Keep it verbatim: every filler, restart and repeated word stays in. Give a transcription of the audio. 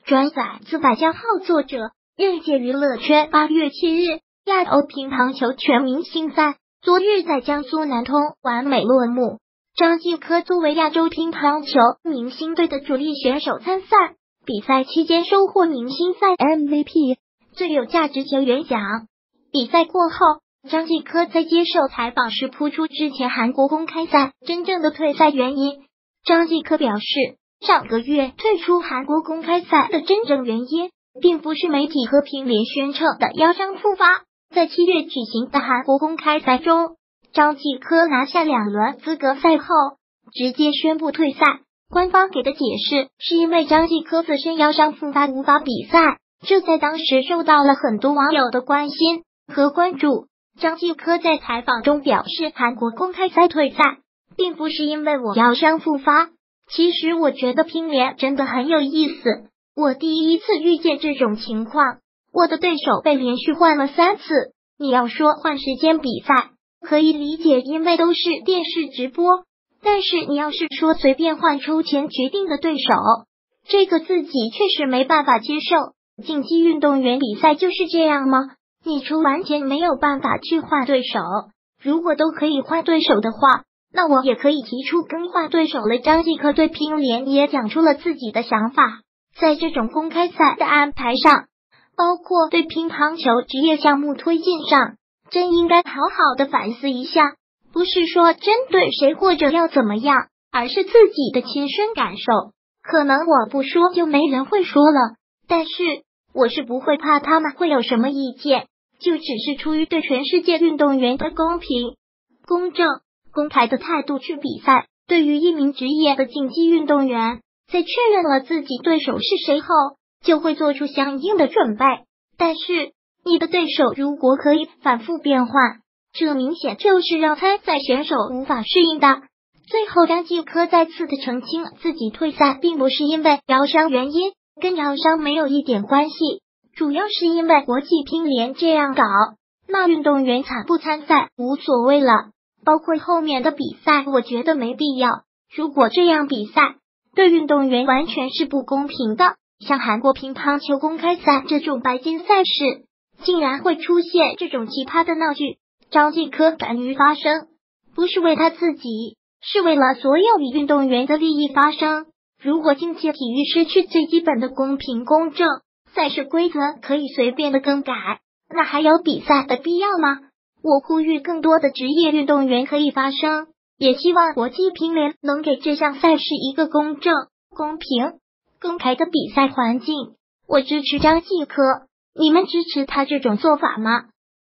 转载自百家号作者，任界娱乐圈。八月七日，亚欧乒乓球全明星赛昨日在江苏南通完美落幕。张继科作为亚洲乒乓球明星队的主力选手参赛，比赛期间收获明星赛 M V P 最有价值球员奖。比赛过后，张继科在接受采访时铺出之前韩国公开赛真正的退赛原因。张继科表示，上个月退出韩国公开赛的真正原因，并不是媒体和乒联宣称的腰伤复发。在七月举行的韩国公开赛中，张继科拿下两轮资格赛后，直接宣布退赛。官方给的解释是因为张继科自身腰伤复发无法比赛，这在当时受到了很多网友的关心和关注。张继科在采访中表示，韩国公开赛退赛并不是因为我腰伤复发。其实我觉得乒联真的很有意思，我第一次遇见这种情况，我的对手被连续换了三次。你要说换时间比赛，可以理解，因为都是电视直播，但是你要是说随便换抽签决定的对手，这个自己确实没办法接受。竞技运动员比赛就是这样吗？你出完全没有办法去换对手，如果都可以换对手的话，那我也可以提出更换对手了。张继科对乒联也讲出了自己的想法，在这种公开赛的安排上，包括对乒乓球职业项目推进上，真应该好好的反思一下，不是说针对谁或者要怎么样，而是自己的亲身感受。可能我不说就没人会说了，但是我是不会怕他们会有什么意见，就只是出于对全世界运动员的公平、公正、公开的态度去比赛。对于一名职业的竞技运动员，在确认了自己对手是谁后，就会做出相应的准备。但是你的对手如果可以反复变换，这明显就是让参赛选手无法适应的。最后张继科再次的澄清，自己退赛并不是因为腰伤原因，跟腰伤没有一点关系，主要是因为国际乒联这样搞，那运动员参不参赛无所谓了。包括后面的比赛，我觉得没必要。如果这样比赛，对运动员完全是不公平的。像韩国乒乓球公开赛这种白金赛事，竟然会出现这种奇葩的闹剧。张继科敢于发声，不是为他自己，是为了所有以运动员的利益发声。如果竞技体育失去最基本的公平公正，赛事规则可以随便的更改，那还有比赛的必要吗？我呼吁更多的职业运动员可以发声，也希望国际乒联能给这项赛事一个公正、公平、公开的比赛环境。我支持张继科，你们支持他这种做法吗？